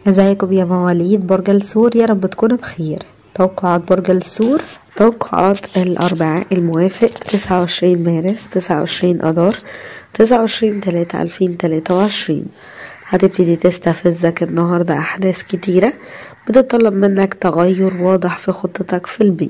ازيكم يا مواليد برج الثور؟ يا رب تكونوا بخير. توقعات برج الثور. توقعات الأربعاء الموافق 29 مارس 29 أذار 29/3/2023. هتبتدي تستفزك النهاردة أحداث كتيرة بتطلب منك تغير واضح في خطتك في البيت،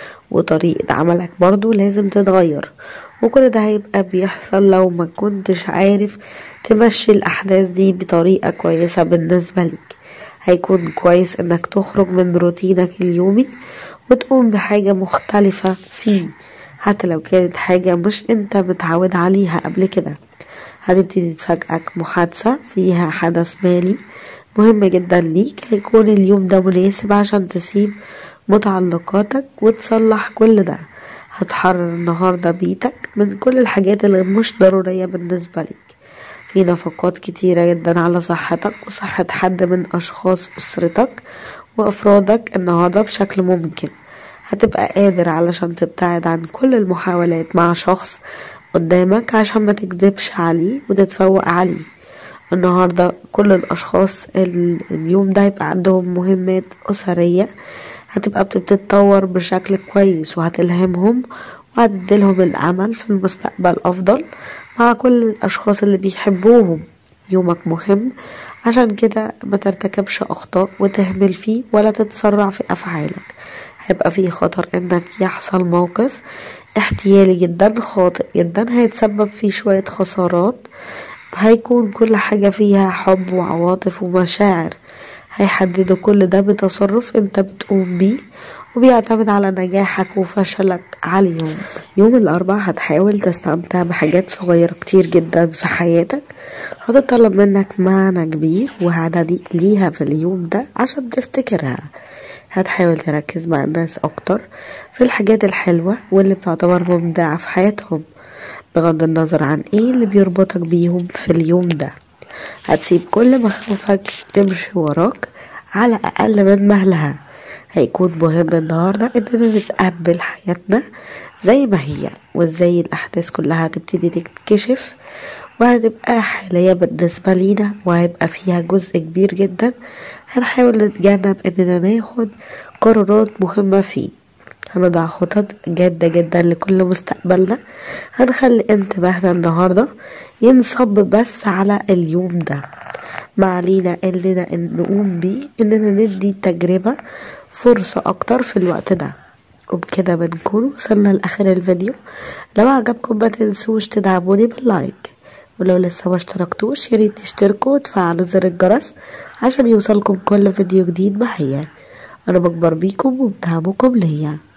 وطريقة عملك برضو لازم تتغير، وكل ده هيبقى بيحصل لو ما كنتش عارف تمشي الأحداث دي بطريقة كويسة بالنسبة ليك. هيكون كويس انك تخرج من روتينك اليومي وتقوم بحاجة مختلفة فيه، حتى لو كانت حاجة مش انت متعود عليها قبل كده. هتبتدي تفاجئك محادثة فيها حدث مالي مهم جدا ليك. هيكون اليوم ده مناسب عشان تسيب متعلقاتك وتصلح كل ده. هتحرر النهاردة بيتك من كل الحاجات اللي مش ضرورية بالنسبة لك. في نفقات كتيرة جدا على صحتك وصحة حد من أشخاص أسرتك وأفرادك النهاردة بشكل ممكن. هتبقى قادر علشان تبتعد عن كل المحاولات مع شخص قدامك عشان ما تكذبش عليه وتتفوق عليه. النهاردة كل الأشخاص اليوم ده هيبقى عندهم مهمات أسرية هتبقى بتتطور بشكل كويس، وهتلهمهم وهتديلهم الأمل في المستقبل أفضل مع كل الأشخاص اللي بيحبوهم. يومك مهم، عشان كده ما ترتكبش أخطاء وتهمل فيه ولا تتسرع في أفعالك. هيبقى فيه خطر إنك يحصل موقف احتيالي جدا خاطئ جدا هيتسبب فيه شوية خسارات. هيكون كل حاجة فيها حب وعواطف ومشاعر، هيحددوا كل ده بتصرف انت بتقوم بيه وبيعتمد على نجاحك وفشلك عليهم. يوم الأربعاء هتحاول تستمتع بحاجات صغيرة كتير جدا في حياتك هتطلب منك معنى كبير وعددي ليها في اليوم ده عشان تفتكرها. هتحاول تركز مع الناس أكتر في الحاجات الحلوة واللي بتعتبر ممتعة في حياتهم بغض النظر عن ايه اللي بيربطك بيهم في اليوم ده. هتسيب كل مخاوفك تمشي وراك على أقل من مهلها. هيكون مهم النهاردة اننا نتقبل حياتنا زي ما هي، وازاي الأحداث كلها هتبتدي تتكشف وهتبقى حالية بالنسبة لينا، وهيبقى فيها جزء كبير جدا هنحاول نتجنب اننا ناخد قرارات مهمة فيه. هنضع خطط جادة جدا لكل مستقبلنا. هنخلي انتباهنا النهاردة ينصب بس على اليوم ده. ما علينا اننا نقوم بيه اننا ندي التجربة فرصة اكتر في الوقت ده. وبكده بنكون وصلنا لاخر الفيديو. لو عجبكم ما تنسوش تدعموني باللايك، ولو لسه ما اشتركتوش ياريت تشتركوا وتفعلوا زر الجرس عشان يوصلكم كل فيديو جديد معايا. انا بكبر بيكم وبدعمكم ليا.